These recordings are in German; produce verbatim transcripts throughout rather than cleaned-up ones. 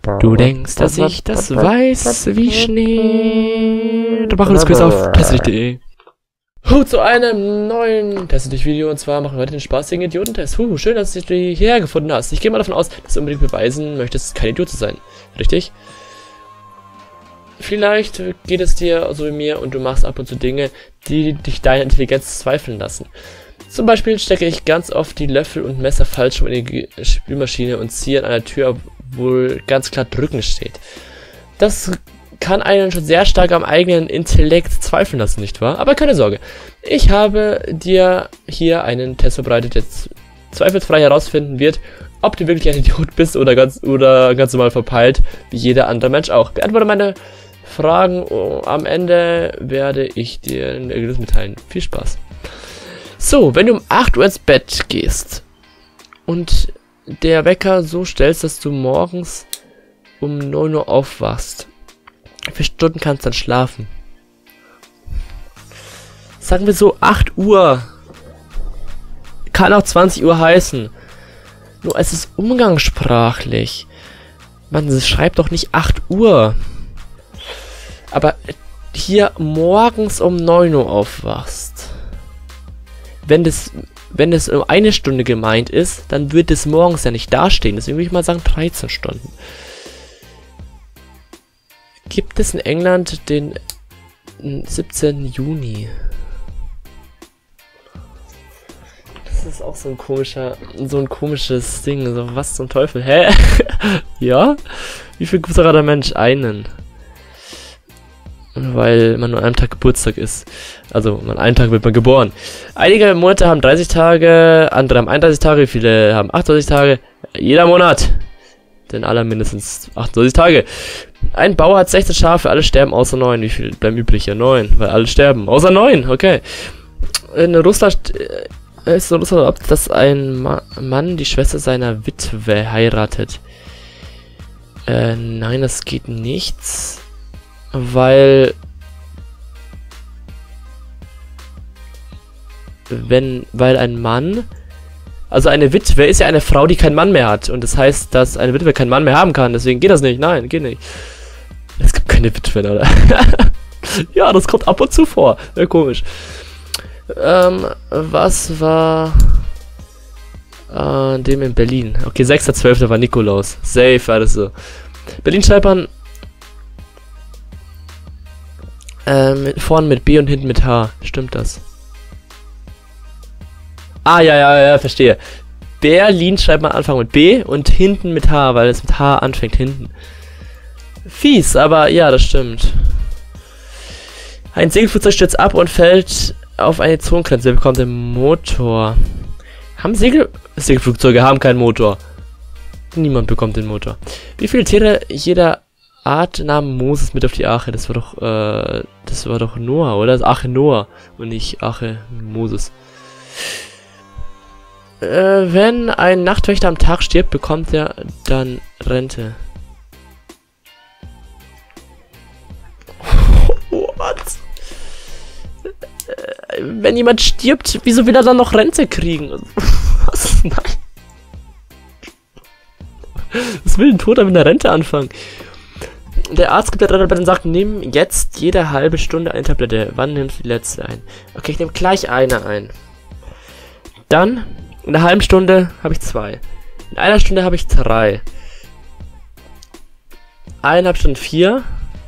Du denkst, dass ich das weiß wie Schnee. Du machst das Quiz auf testlich punkt de. Huh, zu einem neuen Testlich-Video. Und zwar machen wir heute den spaßigen Idiotentest. Huh, schön, dass du dich hierher gefunden hast. Ich gehe mal davon aus, dass du unbedingt beweisen möchtest, kein Idiot zu sein. Richtig? Vielleicht geht es dir so wie mir und du machst ab und zu Dinge, die dich deine Intelligenz zweifeln lassen. Zum Beispiel stecke ich ganz oft die Löffel und Messer falsch rum in die Spülmaschine und ziehe an einer Tür, obwohl ganz klar drücken steht. Das kann einen schon sehr stark am eigenen Intellekt zweifeln lassen, nicht wahr? Aber keine Sorge, ich habe dir hier einen Test vorbereitet, der zweifelsfrei herausfinden wird, ob du wirklich ein Idiot bist oder ganz, oder ganz normal verpeilt, wie jeder andere Mensch auch. Beantworte meine Fragen, oh, am Ende werde ich dir ein Ergebnis mitteilen. Viel Spaß. So, wenn du um acht Uhr ins Bett gehst und der Wecker so stellst, dass du morgens um neun Uhr aufwachst, wie viele Stunden kannst du dann schlafen? Sagen wir so acht Uhr. Kann auch zwanzig Uhr heißen. Nur es ist umgangssprachlich. Man schreibt doch nicht acht Uhr. Aber hier morgens um neun Uhr aufwachst. Wenn das, wenn das um eine Stunde gemeint ist, dann wird es morgens ja nicht dastehen. Deswegen würde ich mal sagen dreizehn Stunden. Gibt es in England den siebzehnten Juni? Das ist auch so ein komischer, so ein komisches Ding. So, was zum Teufel? Hä? Ja? Wie viel Geburtstag hat der Mensch? Einen. Weil man nur an einem Tag Geburtstag ist. Also, an einem Tag wird man geboren. Einige Monate haben dreißig Tage, andere haben einunddreißig Tage, wie viele haben achtunddreißig Tage. Jeder Monat. Denn alle mindestens achtunddreißig Tage. Ein Bauer hat sechzehn Schafe, alle sterben außer neun. Wie viel bleiben übrig? Ja, neun, weil alle sterben. Außer neun, okay. In Russland äh, ist in Russland erlaubt, dass ein Ma Mann die Schwester seiner Witwe heiratet. Äh, nein, das geht nicht. Weil wenn, weil ein Mann, also eine Witwe ist ja eine Frau, die keinen Mann mehr hat. Und das heißt, dass eine Witwe keinen Mann mehr haben kann. Deswegen geht das nicht. Nein, geht nicht. Es gibt keine Witwen, oder? Ja, das kommt ab und zu vor. Ja, komisch. Ähm, was war äh, dem in Berlin? Okay, sechster zwölfter war Nikolaus. Safe, alles so. Berlin schreibt man äh, mit, vorne mit B und hinten mit H. Stimmt das? Ah, ja, ja, ja, verstehe. Berlin schreibt man Anfang mit B und hinten mit H, weil es mit H anfängt, hinten. Fies, aber ja, das stimmt. Ein Segelflugzeug stürzt ab und fällt auf eine Zonengrenze. Wer bekommt den Motor? Haben Segel... Segelflugzeuge haben keinen Motor. Niemand bekommt den Motor. Wie viele Tiere jeder Art nahm Moses mit auf die Arche? Das war doch, äh, das war doch Noah, oder? Das Arche Noah und nicht Arche Moses. Äh, wenn ein Nachtwächter am Tag stirbt, bekommt er dann Rente. What? Äh, wenn jemand stirbt, wieso will er dann noch Rente kriegen? Was? Nein. Was will ein Toter mit einer Rente anfangen? Der Arzt gibt der Tablette und sagt, nimm jetzt jede halbe Stunde eine Tablette. Wann nimmst du die letzte ein? Okay, ich nehme gleich eine ein. Dann, in einer halben Stunde habe ich zwei. In einer Stunde habe ich drei. Eineinhalb Stunden vier.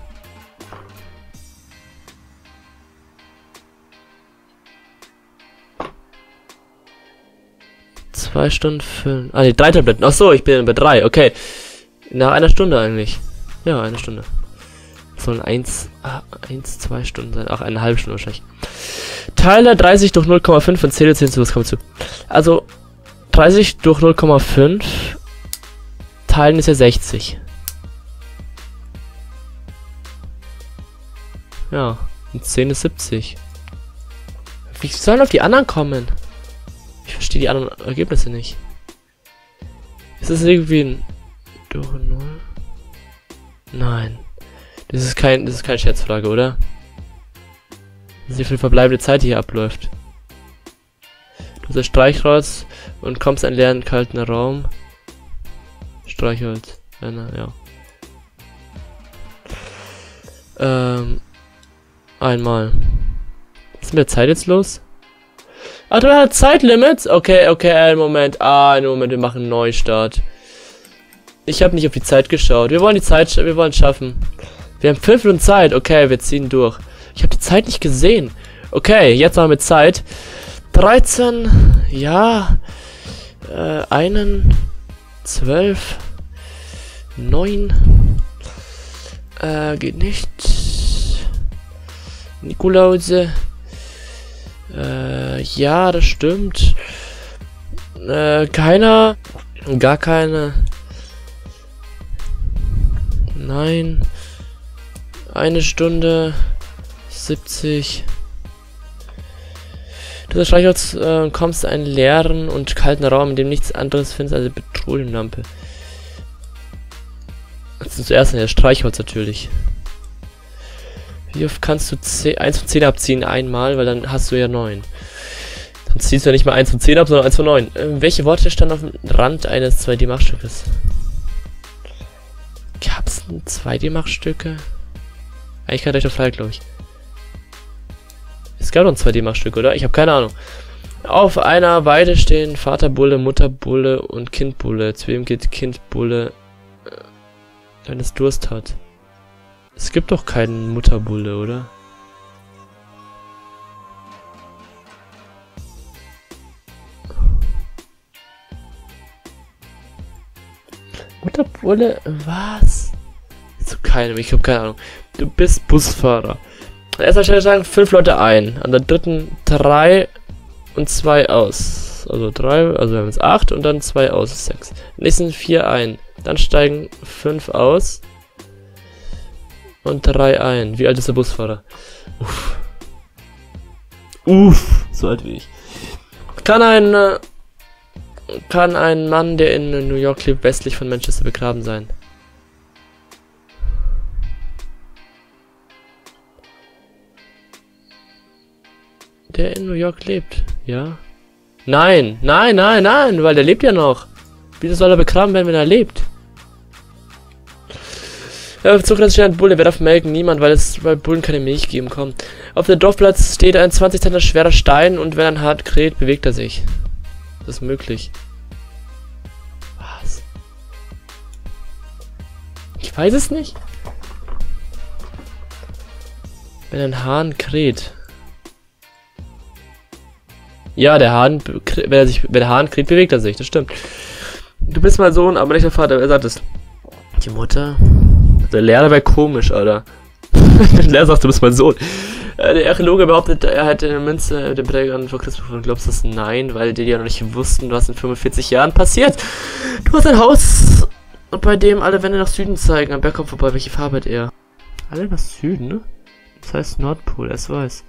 Zwei Stunden fünf. Ah, ne, drei Tabletten. Ach so, ich bin bei drei. Okay. Nach einer Stunde eigentlich. Ja, eine Stunde. Das sollen eins, ah, eins, zwei Stunden sein. Ach, eine halbe Stunde wahrscheinlich. Teile dreißig durch null Komma fünf und zähle zehn zu, was kommt zu? Also, dreißig durch null Komma fünf teilen ist ja sechzig. Ja, und zehn ist siebzig. Wie sollen auf die anderen kommen? Ich verstehe die anderen Ergebnisse nicht. Ist das irgendwie ein durch null? Nein. Das ist kein, das ist keine Scherzfrage, oder? Das ist wie viel verbleibende Zeit hier abläuft. Du hast ein Streichholz und kommst in einen leeren, kalten Raum. Streichholz. Ja, na, ja. Ähm, einmal. Was ist mit der Zeit jetzt los? Ach, du hast Zeitlimits? Okay, okay, einen Moment. Ah, einen Moment, wir machen einen Neustart. Ich habe nicht auf die Zeit geschaut. Wir wollen die Zeit, wir wollen es schaffen. Wir haben fünf Minuten Zeit. Okay, wir ziehen durch. Ich habe die Zeit nicht gesehen. Okay, jetzt haben wir Zeit. dreizehn, ja. Äh, einen, zwölf, neun. Äh, geht nicht. Nikolause. Äh, ja, das stimmt. Äh, keiner. Gar keine. Nein. Eine Stunde. siebzig. Du Streichholz äh, kommst in einen leeren und kalten Raum, in dem nichts anderes findest als eine Petroleumlampe. Das ist zuerst ein Streichholz natürlich. Wie oft kannst du eins von zehn abziehen? Einmal, weil dann hast du ja neun. Dann ziehst du ja nicht mal eins von zehn ab, sondern eins von neun. Äh, welche Worte standen auf dem Rand eines zwei D Machstückes? Gab's denn zwei D Machstücke? Eigentlich kann ich doch frei, glaube ich. Es gab noch ein zwei D Machstück, oder? Ich habe keine Ahnung. Auf einer Weide stehen Vaterbulle, Mutterbulle und Kindbulle. Zu wem geht Kindbulle, äh, wenn es Durst hat? Es gibt doch keinen Mutterbulle, oder? Mutterbulle? Was? Zu keinem, ich habe keine Ahnung. Du bist Busfahrer. An erster Stelle sagen fünf Leute ein. An der dritten drei und zwei aus. Also drei, also wir haben jetzt acht und dann zwei aus, sechs. Nächsten vier ein. Dann steigen fünf aus. Und drei ein. Wie alt ist der Busfahrer? Uff. Uff. So alt wie ich. Kann ein, äh, kann ein Mann, der in New York lebt, westlich von Manchester begraben sein? Der in New York lebt, ja? Nein, nein, nein, nein, weil der lebt ja noch. Wieso soll er begraben werden, wenn er lebt? Ja, auf Zuckerplatz steht ein Bulle, wer darf melken? Niemand, weil es weil Bullen keine Milch geben, komm. Auf dem Dorfplatz steht ein zwanzig Zentimeter schwerer Stein und wenn er hart kräht, bewegt er sich. Das ist möglich. Was? Ich weiß es nicht. Wenn ein Hahn kräht. Ja, der Hahn, wenn er sich, wenn der Hahn kräht, bewegt er sich, das stimmt. Du bist mein Sohn, aber nicht der Vater, wer sagt es? Die Mutter? Der Lehrer wäre komisch, Alter. Der Lehrer sagt, du bist mein Sohn. Äh, der Archäologe behauptet, er hätte eine Münze mit den Prägern vor Christus gefunden. Glaubst du das? Nein, weil die ja noch nicht wussten, was in fünfundvierzig Jahren passiert. Du hast ein Haus, bei dem alle Wände nach Süden zeigen. Am Berg kommt vorbei, welche Farbe hat er? Alle nach Süden, ne? Das heißt Nordpol, es weiß.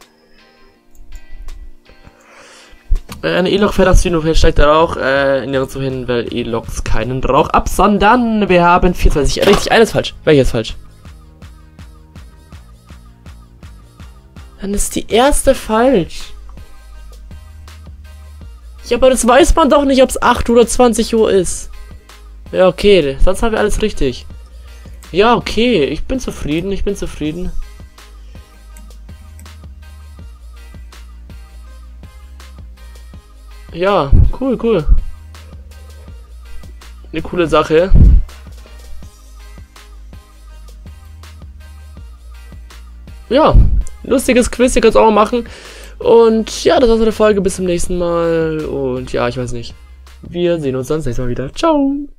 Eine E-Lok fährt nach Süden und steigt der Rauch äh, nirgendwo hin, weil E-Loks keinen Rauch absondern. Wir haben vierundzwanzig. Richtig, eines falsch. Welches falsch? Dann ist die erste falsch. Ja, aber das weiß man doch nicht, ob es acht oder zwanzig Uhr ist. Ja, okay. Sonst haben wir alles richtig. Ja, okay. Ich bin zufrieden. Ich bin zufrieden. Ja, cool, cool. Eine coole Sache. Ja, lustiges Quiz, ihr könnt es auch mal machen. Und ja, das war's mit der Folge. Bis zum nächsten Mal. Und ja, ich weiß nicht. Wir sehen uns dann das nächste Mal wieder. Ciao.